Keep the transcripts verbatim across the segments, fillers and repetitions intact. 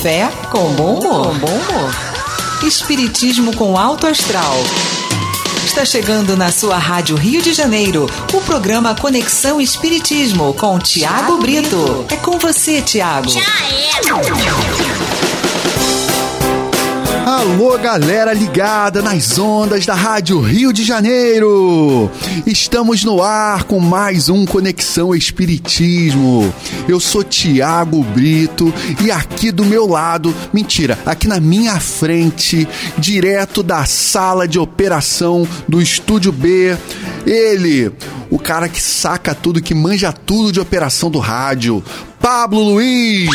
fé com bom humor. Com bom humor. Espiritismo com alto astral. Está chegando na sua Rádio Rio de Janeiro o programa Conexão Espiritismo com Tiago Brito. É com você, Tiago. Já é. Alô, galera ligada nas ondas da Rádio Rio de Janeiro. Estamos no ar com mais um Conexão Espiritismo. Eu sou Tiago Brito e aqui do meu lado, mentira, aqui na minha frente, direto da sala de operação do Estúdio B, ele, o cara que saca tudo, que manja tudo de operação do rádio, Pablo Luiz.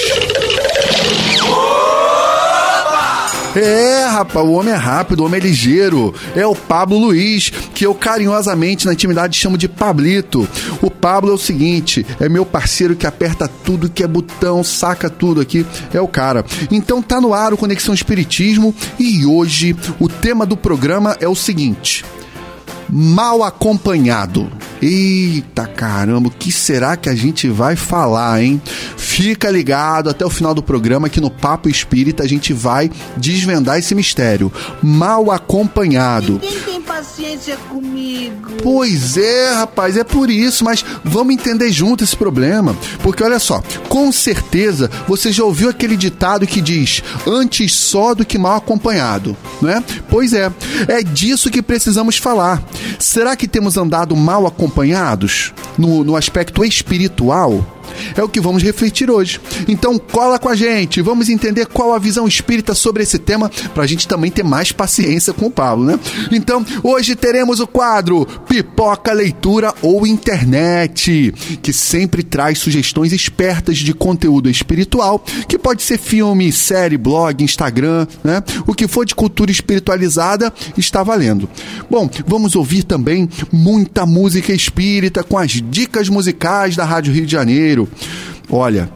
É, rapaz, o homem é rápido, o homem é ligeiro. É o Pablo Luiz, que eu carinhosamente na intimidade chamo de Pablito. O Pablo é o seguinte, é meu parceiro que aperta tudo que é botão, saca tudo aqui, é o cara. Então tá no ar o Conexão Espiritismo e hoje o tema do programa é o seguinte: mal acompanhado. Eita caramba, o que será que a gente vai falar, hein? Fica ligado até o final do programa que no Papo Espírita a gente vai desvendar esse mistério. Mal acompanhado. Ninguém tem paciência comigo. Pois é, rapaz, é por isso, mas vamos entender junto esse problema. Porque olha só, com certeza você já ouviu aquele ditado que diz: antes só do que mal acompanhado, não é? Pois é, é disso que precisamos falar. Será que temos andado mal acompanhados no, no aspecto espiritual? É o que vamos refletir hoje. Então cola com a gente, vamos entender qual a visão espírita sobre esse tema, pra gente também ter mais paciência com o Pablo, né? Então, hoje teremos o quadro Pipoca Leitura ou Internet, que sempre traz sugestões espertas de conteúdo espiritual, que pode ser filme, série, blog, Instagram, né? O que for de cultura espiritualizada está valendo. Bom, vamos ouvir também muita música espírita com as dicas musicais da Rádio Rio de Janeiro. Olha,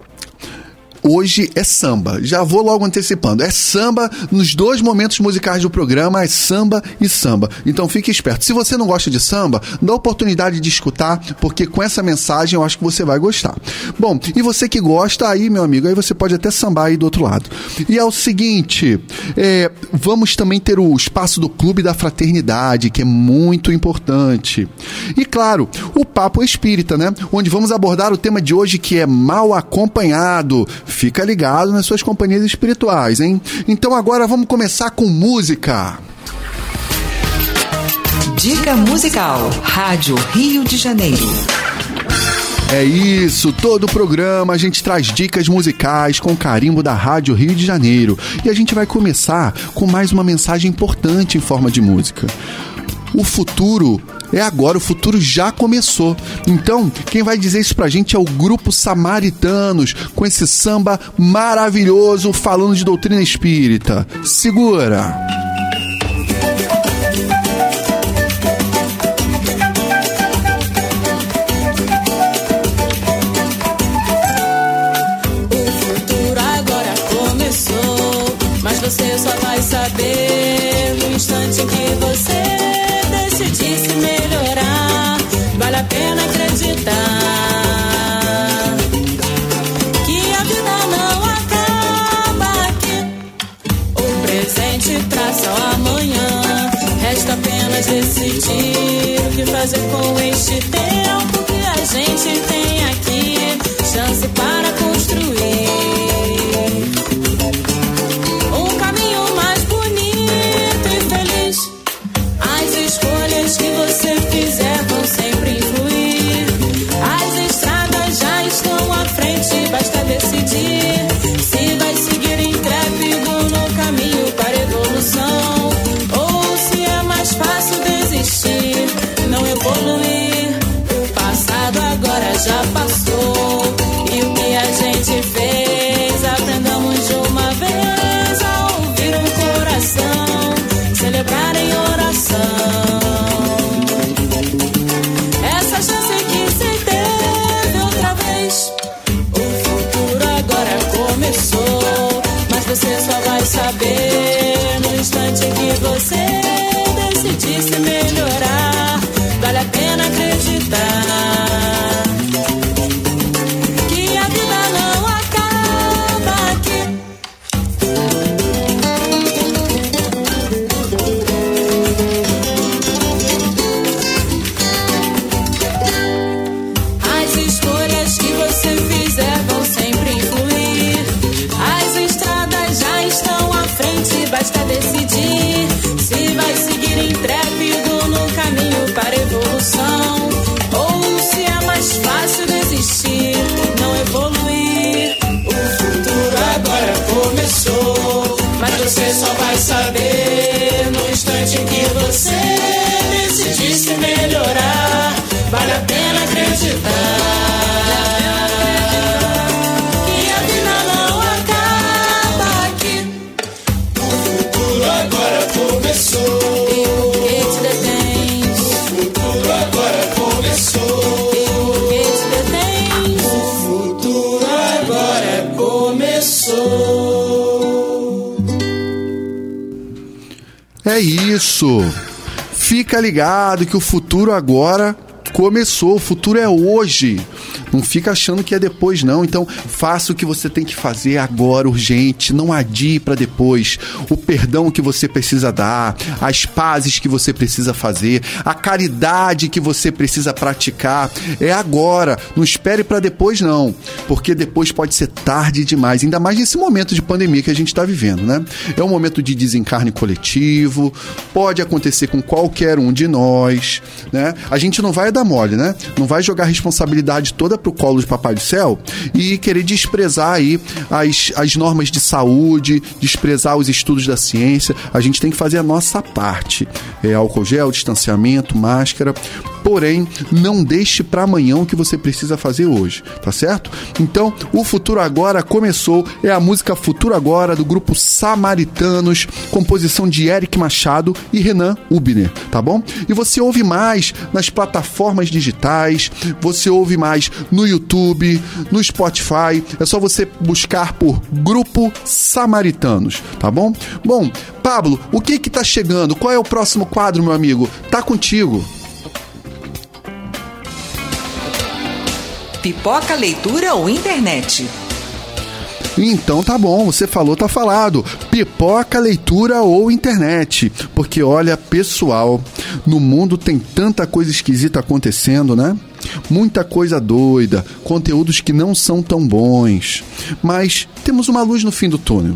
hoje é samba, já vou logo antecipando, é samba nos dois momentos musicais do programa, é samba e samba, então fique esperto. Se você não gosta de samba, dá a oportunidade de escutar, porque com essa mensagem eu acho que você vai gostar. Bom, e você que gosta, aí meu amigo, aí você pode até sambar aí do outro lado. E é o seguinte, é, vamos também ter o espaço do Clube da Fraternidade, que é muito importante. E claro, o Papo Espírita, né? Onde vamos abordar o tema de hoje, que é mal acompanhado. Fica ligado nas suas companhias espirituais, hein? Então agora vamos começar com música. Dica musical, Rádio Rio de Janeiro. É isso, todo o programa a gente traz dicas musicais com carimbo da Rádio Rio de Janeiro. E a gente vai começar com mais uma mensagem importante em forma de música. O futuro é agora, o futuro já começou. Então, quem vai dizer isso pra gente é o Grupo Samaritanos, com esse samba maravilhoso falando de doutrina espírita. Segura! O futuro agora começou, mas você só vai saber no instante em que você decidir se melhorar. Vale a pena acreditar que a vida não acaba aqui. O presente traça o amanhã. Resta apenas decidir o que fazer com este tempo que a gente tem aqui. Chance para construir um caminho mais bonito e feliz. As escolhas que você fizer vão sempre influir. As estradas já estão à frente, basta decidir se vai seguir intrépido no caminho para a evolução, ou se é mais fácil desistir, não evoluir. O passado agora já passou, e o que a gente fez, aprendamos de uma vez a ouvir o coração, celebrar em oração. Essa chance que se teve outra vez. O futuro agora começou, mas você só vai saber no instante em que você decidir se melhorar. Vale a pena acreditar que a vida não acaba aqui. começou. É isso. Fica ligado que o futuro agora começou. O futuro é hoje. Não fica achando que é depois, não. Então, faça o que você tem que fazer agora, urgente. Não adie para depois. O perdão que você precisa dar, as pazes que você precisa fazer, a caridade que você precisa praticar, é agora. Não espere para depois, não. Porque depois pode ser tarde demais. Ainda mais nesse momento de pandemia que a gente está vivendo, né? É um momento de desencarne coletivo. Pode acontecer com qualquer um de nós, né? A gente não vai dar mole, né? Não vai jogar a responsabilidade toda pro colo de Papai do Céu e querer desprezar aí as, as normas de saúde, desprezar os estudos da ciência. A gente tem que fazer a nossa parte. É álcool gel, distanciamento, máscara. Porém, não deixe para amanhã o que você precisa fazer hoje, tá certo? Então, o Futuro Agora começou. É a música Futuro Agora do grupo Samaritanos, composição de Eric Machado e Renan Ubner, tá bom? E você ouve mais nas plataformas digitais, você ouve mais no YouTube, no Spotify. É só você buscar por Grupo Samaritanos, tá bom? Bom, Pablo, o que que tá chegando? Qual é o próximo quadro, meu amigo? Tá contigo. Pipoca, leitura ou internet? Então tá bom, você falou, tá falado. Pipoca, leitura ou internet. Porque olha, pessoal, no mundo tem tanta coisa esquisita acontecendo, né? Muita coisa doida, conteúdos que não são tão bons. Mas temos uma luz no fim do túnel.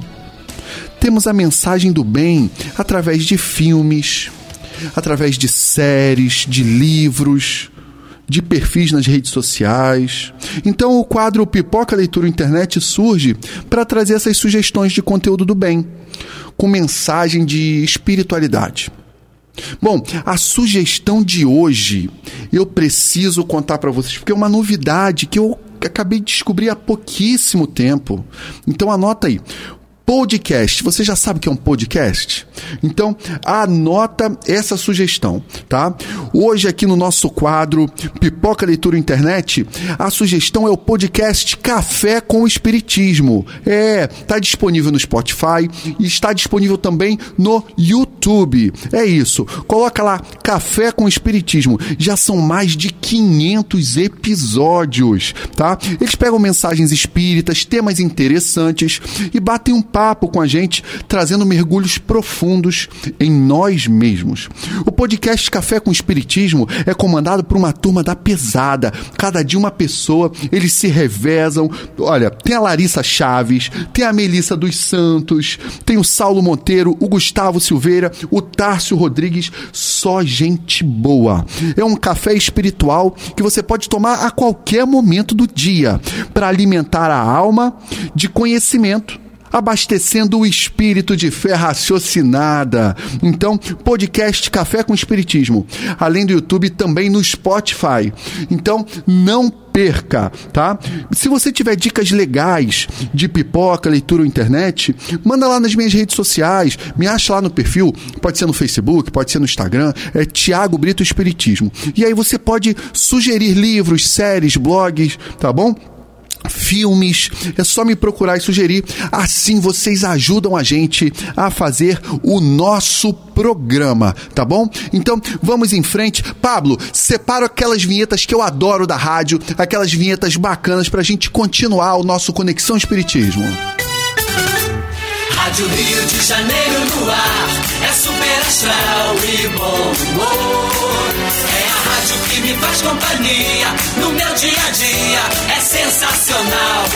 Temos a mensagem do bem através de filmes, através de séries, de livros, de perfis nas redes sociais. Então o quadro Pipoca, Leitura Internet surge para trazer essas sugestões de conteúdo do bem, com mensagem de espiritualidade. Bom, a sugestão de hoje eu preciso contar para vocês, porque é uma novidade que eu acabei de descobrir há pouquíssimo tempo. Então anota aí. Podcast. Você já sabe o que é um podcast? Então, anota essa sugestão, tá? Hoje aqui no nosso quadro Pipoca, Leitura Internet, a sugestão é o podcast Café com Espiritismo. É, tá disponível no Spotify e está disponível também no YouTube. É isso. Coloca lá Café com Espiritismo. Já são mais de quinhentos episódios, tá? Eles pegam mensagens espíritas, temas interessantes e batem um papo com a gente, trazendo mergulhos profundos em nós mesmos. O podcast Café com Espiritismo é comandado por uma turma da pesada. Cada dia uma pessoa, eles se revezam. Olha, tem a Larissa Chaves, tem a Melissa dos Santos, tem o Saulo Monteiro, o Gustavo Silveira, o Tárcio Rodrigues, só gente boa. É um café espiritual que você pode tomar a qualquer momento do dia para alimentar a alma de conhecimento, abastecendo o espírito de fé raciocinada. Então, podcast Café com Espiritismo, além do YouTube, também no Spotify. Então, não perca, tá? Se você tiver dicas legais de pipoca, leitura ou internet, manda lá nas minhas redes sociais, me acha lá no perfil, pode ser no Facebook, pode ser no Instagram, é Thiago Brito Espiritismo. E aí você pode sugerir livros, séries, blogs, tá bom? Filmes, é só me procurar e sugerir. Assim vocês ajudam a gente a fazer o nosso programa, tá bom? Então vamos em frente. Pablo, separa aquelas vinhetas que eu adoro da rádio, aquelas vinhetas bacanas pra gente continuar o nosso Conexão Espiritismo. Rádio Rio de Janeiro no ar, é super astral e bom humor. É a rádio que me faz companhia no meu dia a dia, é sensacional.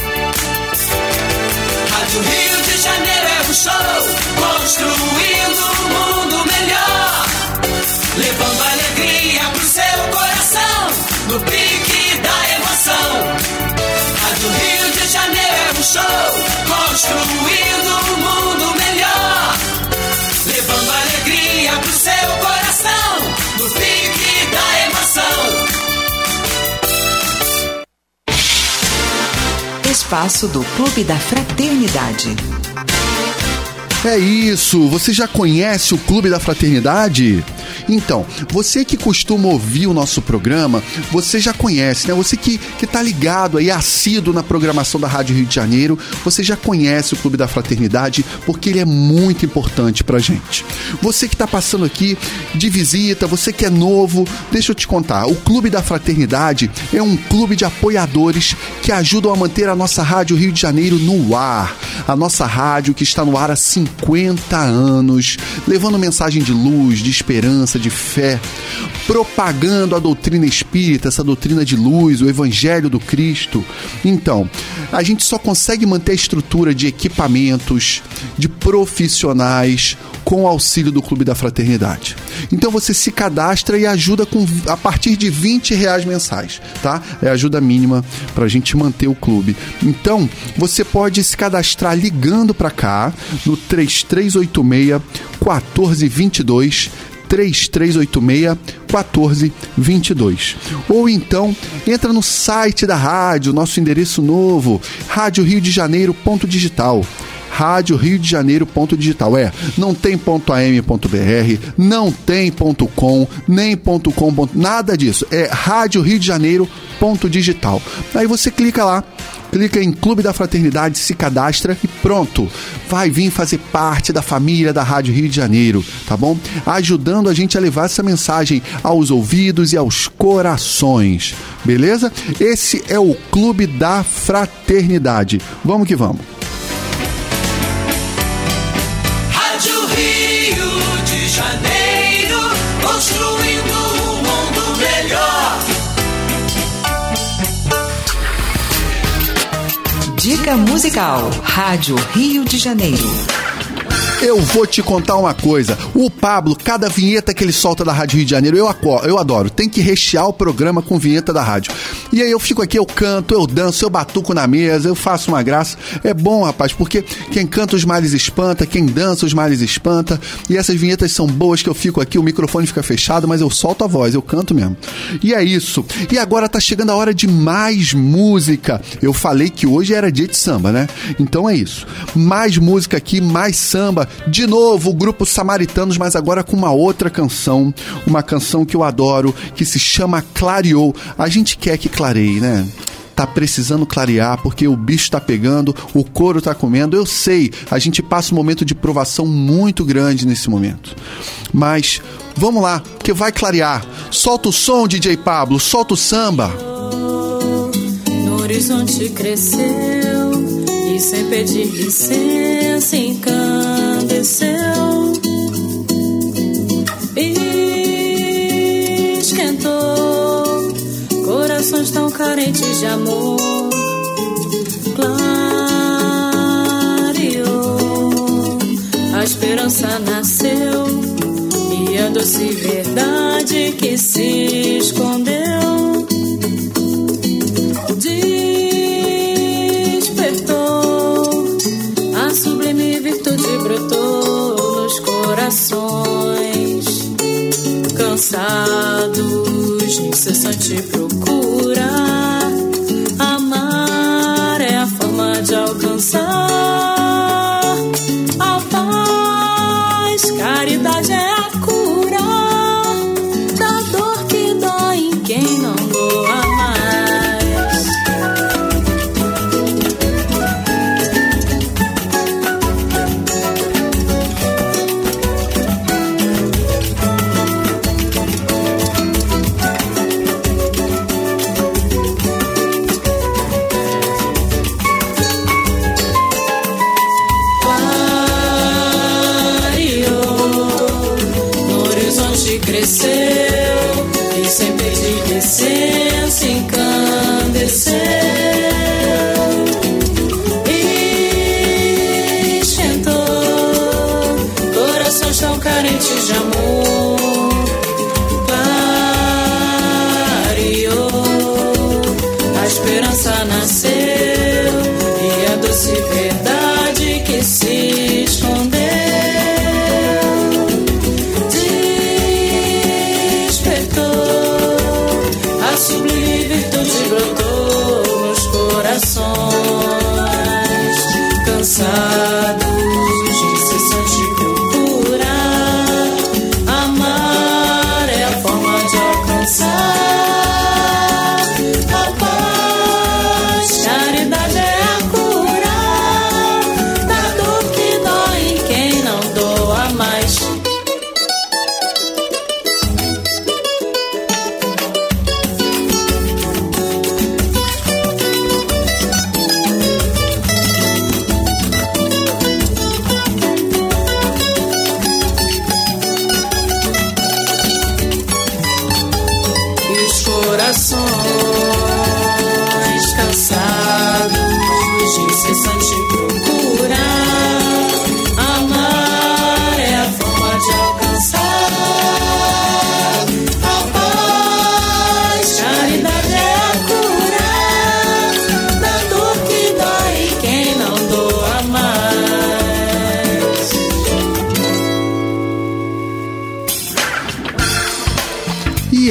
Rádio Rio de Janeiro é um show, construindo um mundo melhor, levando alegria pro seu coração, no pique da emoção. Rádio Rio de Janeiro é um show, construindo um mundo melhor, levando alegria pro seu coração, no pique da emoção. Espaço do Clube da Fraternidade. É isso, você já conhece o Clube da Fraternidade? Então, você que costuma ouvir o nosso programa, você já conhece, né? Você que, que tá ligado aí, assíduo na programação da Rádio Rio de Janeiro, você já conhece o Clube da Fraternidade, porque ele é muito importante pra gente. Você que tá passando aqui de visita, você que é novo, deixa eu te contar, o Clube da Fraternidade é um clube de apoiadores que ajudam a manter a nossa Rádio Rio de Janeiro no ar. A nossa rádio que está no ar há cinquenta anos, levando mensagem de luz, de esperança, de fé, propagando a doutrina espírita, essa doutrina de luz, o Evangelho do Cristo. Então, a gente só consegue manter a estrutura de equipamentos, de profissionais, com o auxílio do Clube da Fraternidade. Então você se cadastra e ajuda com, a partir de vinte reais mensais, tá? É a ajuda mínima pra gente manter o clube. Então, você pode se cadastrar ligando pra cá no três três oito seis, quatro dois dois, três três oito seis, quatro dois dois. Ou então, entra no site da rádio, nosso endereço novo, rádio rio de janeiro ponto digital. rádio rio de janeiro ponto digital. É, não tem .am.br, não tem .com, nem .com, nada disso. É rádio rio de janeiro ponto digital. Aí você clica lá, clica em Clube da Fraternidade, se cadastra e pronto. Vai vir fazer parte da família da Rádio Rio de Janeiro, tá bom? Ajudando a gente a levar essa mensagem aos ouvidos e aos corações, beleza? Esse é o Clube da Fraternidade. Vamos que vamos. Rádio Rio de Janeiro, construindo um mundo melhor. Dica musical. Rádio Rio de Janeiro. Eu vou te contar uma coisa. O Pablo, cada vinheta que ele solta da Rádio Rio de Janeiro, eu, eu adoro. Tem que rechear o programa com vinheta da rádio. E aí eu fico aqui, eu canto, eu danço, eu batuco na mesa, eu faço uma graça. É bom, rapaz, porque quem canta os males espanta, quem dança os males espanta. E essas vinhetas são boas que eu fico aqui, o microfone fica fechado, mas eu solto a voz, eu canto mesmo. E é isso. E agora tá chegando a hora de mais música. Eu falei que hoje era dia de samba, né? Então é isso. Mais música aqui, mais samba. De novo, o grupo Samaritanos, mas agora com uma outra canção. Uma canção que eu adoro, que se chama Clareou. A gente quer que clareie, né? Tá precisando clarear, porque o bicho tá pegando, o couro tá comendo. Eu sei, a gente passa um momento de provação muito grande nesse momento. Mas vamos lá, porque vai clarear. Solta o som, D J Pablo, solta o samba. No horizonte cresceu e sem pedir licença encandeceu, esquentou corações tão carentes de amor, clareou, a esperança nasceu e a doce verdade que se escondeu sublime virtude brotou nos corações cansados de incessante procura. Amar é a forma de alcançar a paz, caridade é a cura da dor que dói em quem não doa mais. Cresceu e sem pedir licença encandeceu, esquentou corações tão carentes de amor, clareou, a esperança nasceu e a doce verdade que se escondeu sublime virtude brotou nos corações cansados de incessante procura. Amar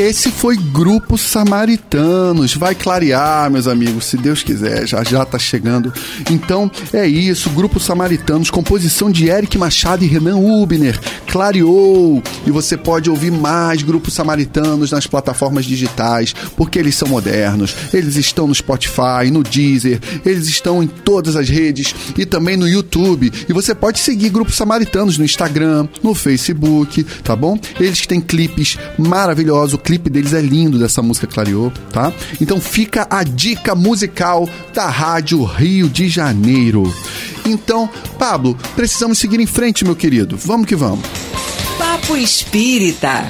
Esse foi Grupo Samaritanos. Vai clarear, meus amigos, se Deus quiser, já já tá chegando. Então, é isso, Grupo Samaritanos, composição de Eric Machado e Renan Hubner. Clareou! E você pode ouvir mais Grupos Samaritanos nas plataformas digitais, porque eles são modernos. Eles estão no Spotify, no Deezer, eles estão em todas as redes e também no YouTube. E você pode seguir Grupos Samaritanos no Instagram, no Facebook, tá bom? Eles têm clipes maravilhosos. O clipe deles é lindo, dessa música Clareou, tá? Então fica a dica musical da Rádio Rio de Janeiro. Então, Pablo, precisamos seguir em frente, meu querido. Vamos que vamos. Papo Espírita.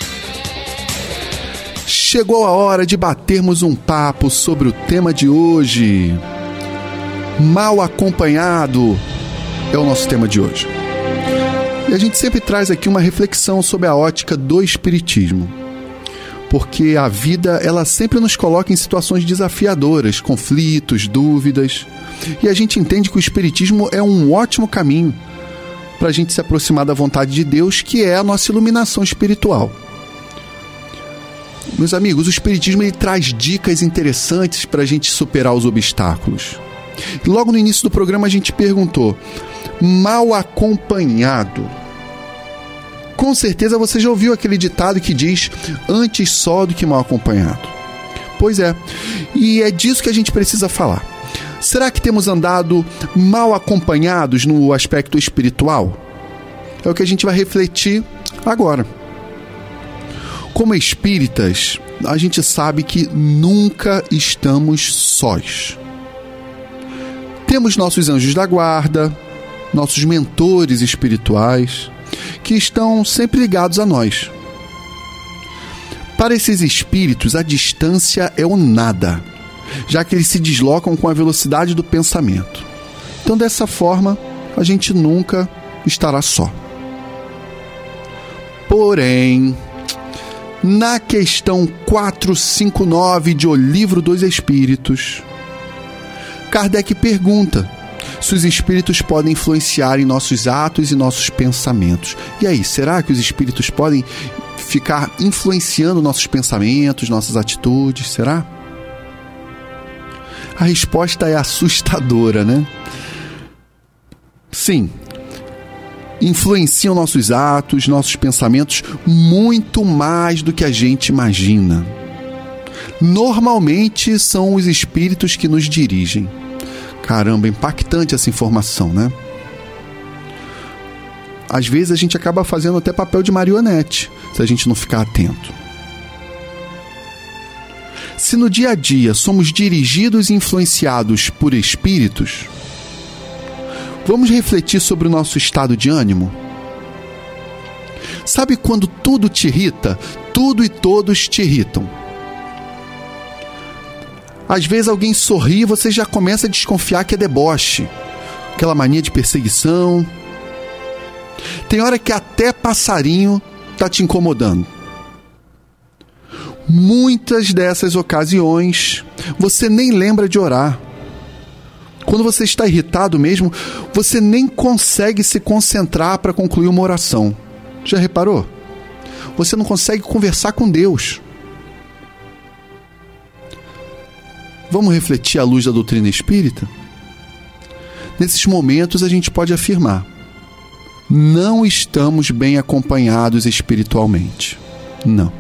Chegou a hora de batermos um papo sobre o tema de hoje. Mal acompanhado é o nosso tema de hoje. E a gente sempre traz aqui uma reflexão sobre a ótica do espiritismo. Porque a vida, ela sempre nos coloca em situações desafiadoras, conflitos, dúvidas. E a gente entende que o espiritismo é um ótimo caminho para a gente se aproximar da vontade de Deus, que é a nossa iluminação espiritual. Meus amigos, o espiritismo ele traz dicas interessantes para a gente superar os obstáculos. E logo no início do programa a gente perguntou: mal acompanhado? Com certeza você já ouviu aquele ditado que diz: antes só do que mal acompanhado. Pois é, e é disso que a gente precisa falar. Será que temos andado mal acompanhados no aspecto espiritual? É o que a gente vai refletir agora. Como espíritas, a gente sabe que nunca estamos sós. Temos nossos anjos da guarda, nossos mentores espirituais, que estão sempre ligados a nós. Para esses espíritos, a distância é o nada, já que eles se deslocam com a velocidade do pensamento. Então, dessa forma, a gente nunca estará só. Porém, na questão quatrocentos e cinquenta e nove de O Livro dos Espíritos, Kardec pergunta se os espíritos podem influenciar em nossos atos e nossos pensamentos. E aí, será que os espíritos podem ficar influenciando nossos pensamentos, nossas atitudes? Será? A resposta é assustadora, né? Sim. Influenciam nossos atos, nossos pensamentos muito mais do que a gente imagina. Normalmente são os espíritos que nos dirigem. Caramba, impactante essa informação, né? Às vezes a gente acaba fazendo até papel de marionete, se a gente não ficar atento. Se no dia a dia somos dirigidos e influenciados por espíritos, vamos refletir sobre o nosso estado de ânimo? Sabe quando tudo te irrita? Tudo e todos te irritam. Às vezes alguém sorri e você já começa a desconfiar que é deboche. Aquela mania de perseguição. Tem hora que até passarinho está te incomodando. Muitas dessas ocasiões você nem lembra de orar. Quando você está irritado mesmo, você nem consegue se concentrar para concluir uma oração. Já reparou? Você não consegue conversar com Deus. Vamos refletir à luz da doutrina espírita? Nesses momentos a gente pode afirmar: não estamos bem acompanhados espiritualmente. Não.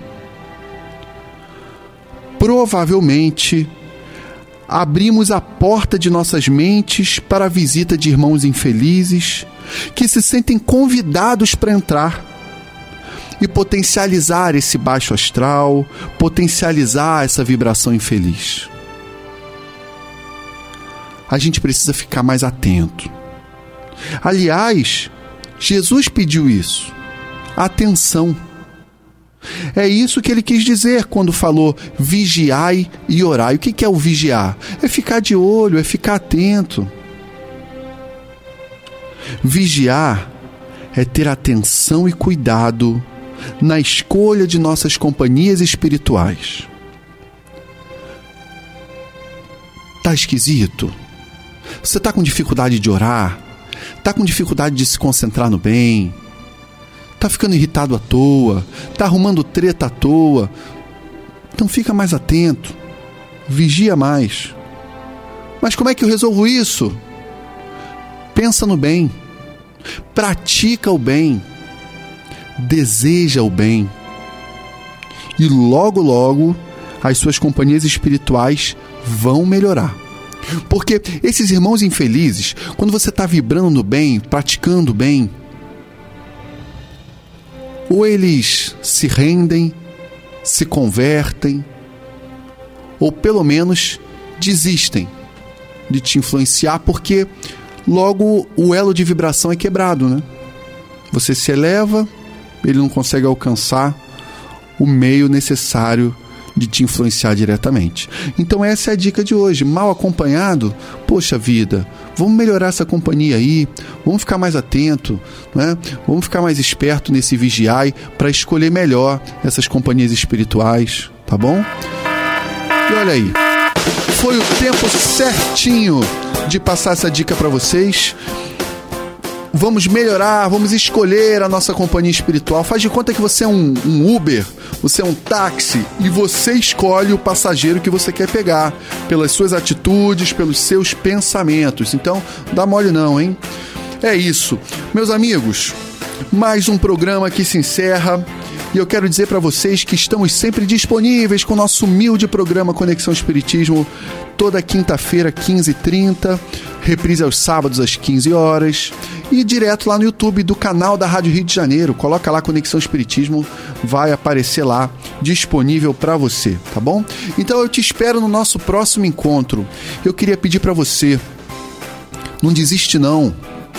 Provavelmente abrimos a porta de nossas mentes para a visita de irmãos infelizes que se sentem convidados para entrar e potencializar esse baixo astral, potencializar essa vibração infeliz. A gente precisa ficar mais atento. Aliás, Jesus pediu isso. Atenção. É isso que ele quis dizer quando falou vigiai e orai. O que é o vigiar? É ficar de olho, é ficar atento. Vigiar é ter atenção e cuidado na escolha de nossas companhias espirituais. Tá esquisito? Você tá com dificuldade de orar? Tá com dificuldade de se concentrar no bem? Tá ficando irritado à toa? Tá arrumando treta à toa? Então fica mais atento, vigia mais. Mas como é que eu resolvo isso? Pensa no bem, pratica o bem, deseja o bem. E logo, logo, as suas companhias espirituais vão melhorar. Porque esses irmãos infelizes, quando você está vibrando no bem, praticando o bem, ou eles se rendem, se convertem, ou pelo menos desistem de te influenciar, porque logo o elo de vibração é quebrado, né? Você se eleva, ele não consegue alcançar o meio necessário de te influenciar diretamente. Então essa é a dica de hoje. Mal acompanhado, poxa vida, vamos melhorar essa companhia aí, vamos ficar mais atento, né? Vamos ficar mais esperto nesse vigiai para escolher melhor essas companhias espirituais, tá bom? E olha aí, foi o tempo certinho de passar essa dica para vocês. Vamos melhorar, vamos escolher a nossa companhia espiritual. Faz de conta que você é um, um Uber, você é um táxi e você escolhe o passageiro que você quer pegar pelas suas atitudes, pelos seus pensamentos. Então, dá mole não, hein? É isso. Meus amigos, mais um programa que se encerra. E eu quero dizer para vocês que estamos sempre disponíveis com o nosso humilde programa Conexão Espiritismo, toda quinta-feira, quinze e trinta, reprise aos sábados às quinze horas, e direto lá no YouTube do canal da Rádio Rio de Janeiro. Coloca lá Conexão Espiritismo, vai aparecer lá, disponível para você, tá bom? Então eu te espero no nosso próximo encontro. Eu queria pedir para você, não desiste não.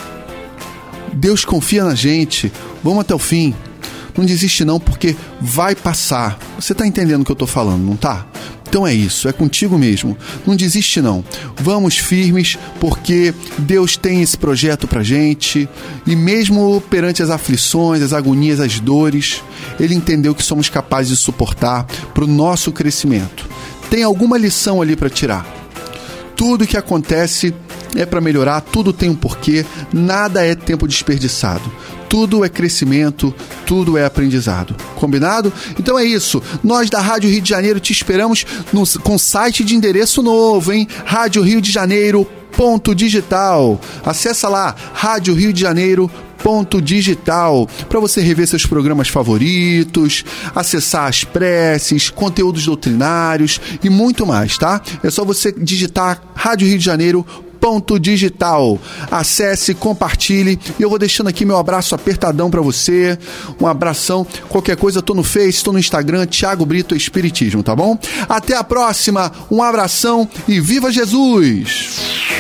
Deus confia na gente, vamos até o fim. Não desiste não, porque vai passar. Você tá entendendo o que eu tô falando, não tá? Então é isso, é contigo mesmo. Não desiste não. Vamos firmes, porque Deus tem esse projeto pra gente. E mesmo perante as aflições, as agonias, as dores, Ele entendeu que somos capazes de suportar pro nosso crescimento. Tem alguma lição ali pra tirar. Tudo que acontece é para melhorar, tudo tem um porquê, nada é tempo desperdiçado. Tudo é crescimento, tudo é aprendizado. Combinado? Então é isso. Nós da Rádio Rio de Janeiro te esperamos no, com site de endereço novo, hein? Rádio Rio de Janeiro ponto digital. Acessa lá, Rádio Rio de Janeiro ponto digital, para você rever seus programas favoritos, acessar as preces, conteúdos doutrinários e muito mais, tá? É só você digitar Rádio Rio de Janeiro ponto digital. Acesse, compartilhe, e eu vou deixando aqui meu abraço apertadão pra você. Um abração. Qualquer coisa, tô no Face, tô no Instagram, Thiago Brito Espiritismo, tá bom? Até a próxima. Um abração e viva Jesus!